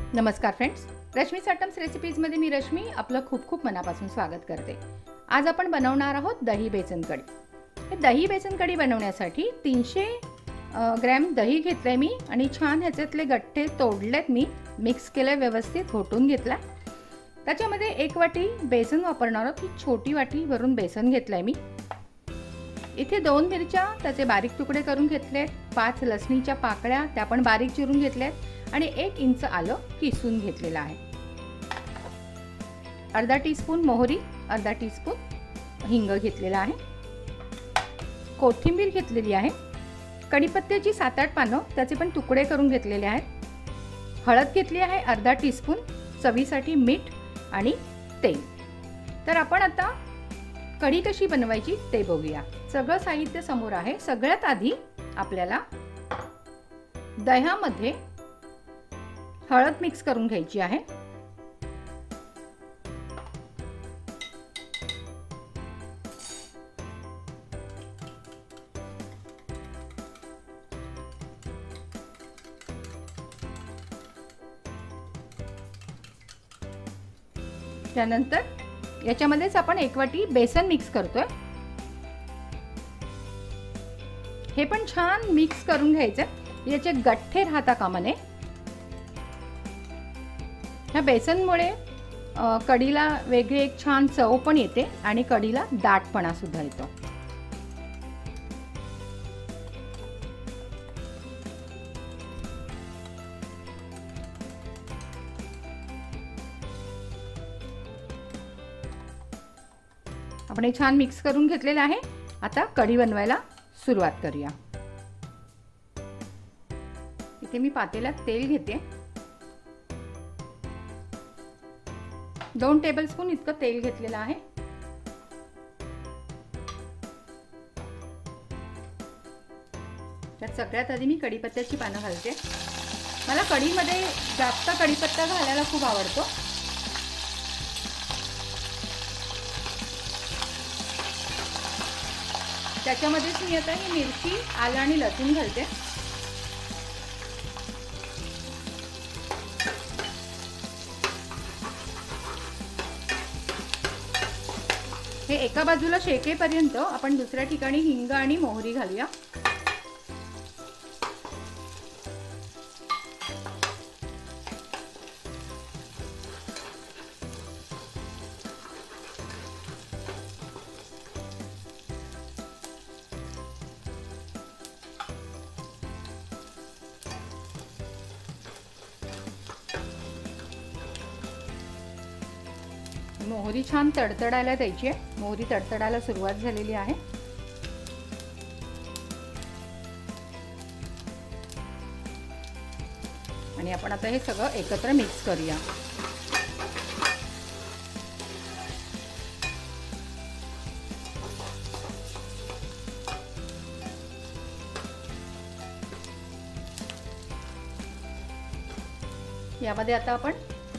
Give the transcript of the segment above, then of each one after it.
नमस्कार फ्रेंड्स, रश्मी सॅटम्स रेसिपीजमध्ये मी रश्मी आपलं खूप खूप मनापासून स्वागत करते। आज आपण बनवणार आहोत दही बेसन कढी। हे दही बेसन कढी बनवण्यासाठी 300 ग्रॅम दही घेतले मी आणि छान ह्याच्यातले गठ्ठे तोडलेत, मी मिक्स केले, व्यवस्थित घोटून घेतला। त्याच्यामध्ये 1 वाटी बेसन वापरणार आहोत। ही छोटी वाटी भरून बेसन घेतलंय मी। इथे 2 मिरच्या त्याचे बारीक तुकडे करून घेतलेत, 5 लसणीच्या पाकळ्या त्या पण बारीक चिरून घेतल्यात आणि 1 इंच आलं किसून घेतलेलं आहे। अर्धा टीस्पून मोहरी, अर्धा टीस्पून हिंग घेतलेला आहे। कोथिंबीर घेतलेली आहे। कढीपत्त्याची 7-8 पानं त्याचे पण तुकडे करून घेतलेले आहेत। हळद घेतली आहे अर्धा टीस्पून, चवीसाठी मीठ आणि तेल। तर आपण आता कढी कशी बनवायची ते बघूया। सगळं साहित्य समोर आहे। सगळ्यात आधी आपल्याला दह्यामध्ये हळद मिक्स करून घ्यायची आहे। त्यानंतर याच्यामध्येच आपण 1 वाटी बेसन मिक्स करतोय। हे पण छान मिक्स करून घ्यायचं, याचे गठ्ठे राहता कामा नये। ह्या बेसनमुळे कढीला वेगळी एक छान चव पण येते आणि कढीला दाटपणा सुद्धा येतो। आपण हे छान मिक्स करून घेतलेलं आहे। आता कढी बनवायला सुरुवात करूया। इथे मी पातेल्यात तेल घेते। 2 टेबलस्पून इतकं तेल घेतलेलं आहे। त्यात सगळ्यात आधी मी कढीपत्त्याची पानं घालते। मला कढीमध्ये जास्त कढीपत्ता घालायला खूप आवडतो। त्याच्यामध्येच मी आता ही मिरची, आलं आणि लसूण घालते। हे एका बाजूला शेकेपर्यंत आपण दुसऱ्या ठिकाणी हिंग आणि मोहरी घालूया। मोहरी छान तडतडायला द्यायची आहे। मोहरी तडतडायला सुरुवात झालेली आहे। आणि आपण आता हे सगळं एकत्र मिक्स करूया। यामध्ये आता आपण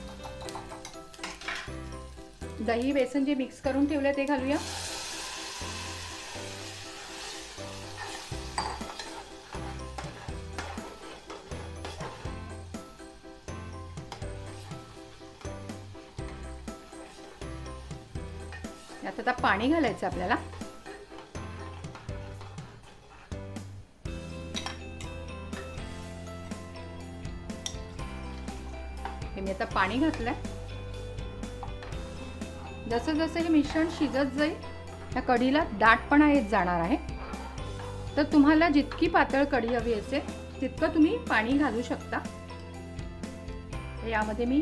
दही बेसन जे मिक्स करून ठेवले ते घालूया। यात आता पाणी घालायचं आपल्याला। हे मी आता पाणी घातलंय। जसं जसं हे मिश्रण शिजत जाईल त्या कढीला दाटपणा येत जाणार आहे। तर तुम्हाला जितकी पातळ कढी हवी असेल तितकं तुम्ही पाणी घालू शकता। यामध्ये मी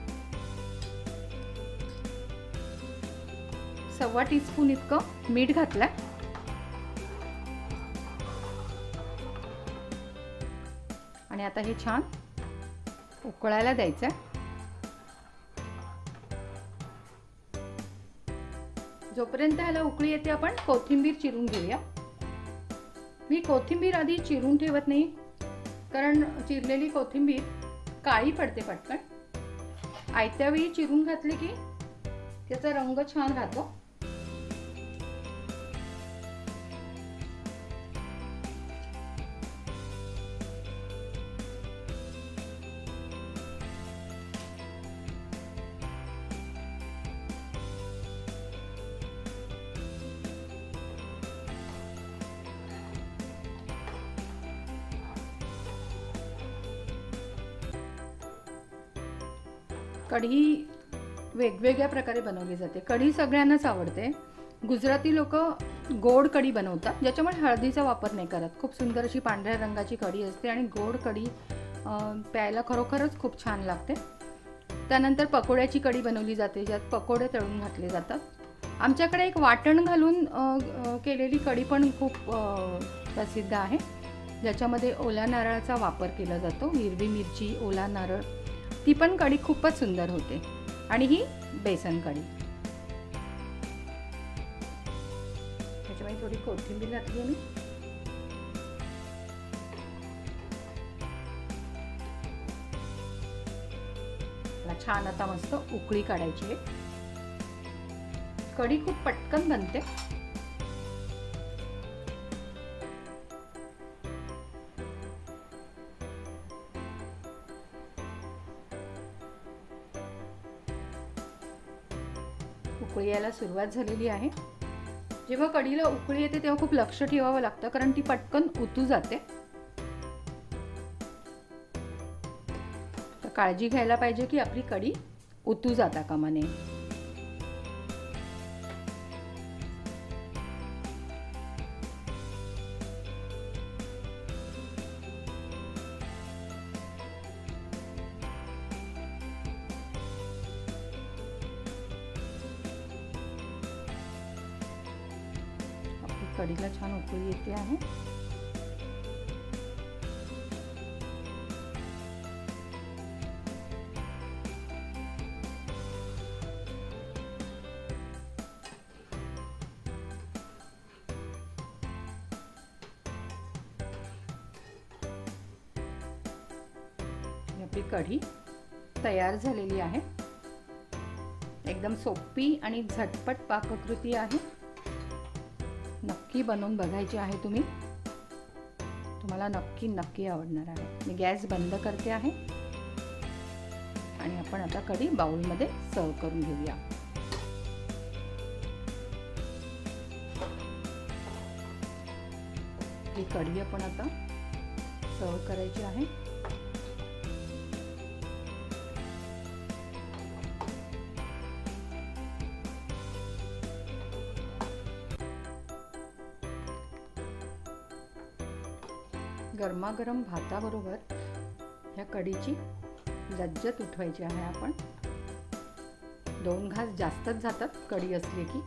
1/4 टीस्पून इतकं मीठ घातलंय। आणि आता हे छान उकळायला द्यायचंय। जोपर्यंत ह्याला उकळी येते आपण कोथिंबीर चिरून घेऊया। मी कोथिंबीर आधी चिरून ठेवत नाही, कारण चिरलेली कोथिंबीर काळी पडते पटकन। आयत्या वेळी चिरून घातली की त्याचा रंग छान राहतो। कढी वेगवेगळ्या प्रकारे बनवली जाते. कढी सगळ्यांनाच आवडते. गुजराती लोक गोड कढी बनवतात ज्याच्यामुळे हळदीचा वापर नाही करत. खूप सुंदर अशी पांढऱ्या रंगाची कढी असते आणि गोड कढी प्यायला खरोखरच खूप छान लागते. त्यानंतर पकोड्याची कढी बनवली जाते ज्यात पकोडे तळून घातले जातात. आमच्याकडे एक वाटण घालून केलेली कढी पण खूप प्रसिद्ध आहे ज्याच्यामध्ये ओल्या नारळाचा वापर केला जातो. हिरवी मिरची, ओला नारळ, ती पण कढी खूपच सुंदर होते. आणि ही बेसन कढी. त्याच्यामध्ये थोडी कोथिंबीर घातली मी. छान आता मस्त उकळी काढायची आहे. कढी खूप पटकन बनते. उकळी यायला सुरुवात झालेली आहे. जेव्हा कढीला उकळी येते तेव्हा खूप लक्ष ठेवावं लागतं कारण ती पटकन उतू जाते. तर काळजी घ्यायला पाहिजे की आपली कढी उतू जाता कामा नये. कढीला छान उकळी येते आहे. आपली कढी तयार झालेली आहे. एकदम सोपी आणि झटपट पाककृती आहे. नक्की बनवून बघायची आहे तुम्ही. तुम्हाला नक्की आवडणार आहे. मी गॅस बंद करते आहे आणि आपण आता कढी बाउलमध्ये सर्व करून घेऊया. ही कढी आपण आता सर्व करायची आहे. गरमागरम भाताबरोबर ह्या कढीची लज्जत उठवायची आहे आपण. 2 घास जास्तच जातात कढी असली की.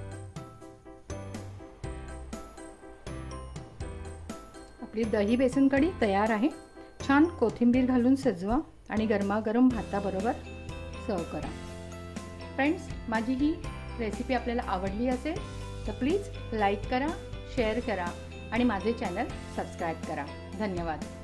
आपली दही बेसन कढी तयार आहे. छान कोथिंबीर घालून सजवा आणि गरमागरम भाताबरोबर सर्व करा. फ्रेंड्स, माझी ही रेसिपी आपल्याला आवडली असेल तर प्लीज लाईक करा, शेअर करा आणि माझे चॅनल सबस्क्राईब करा. धन्यवाद.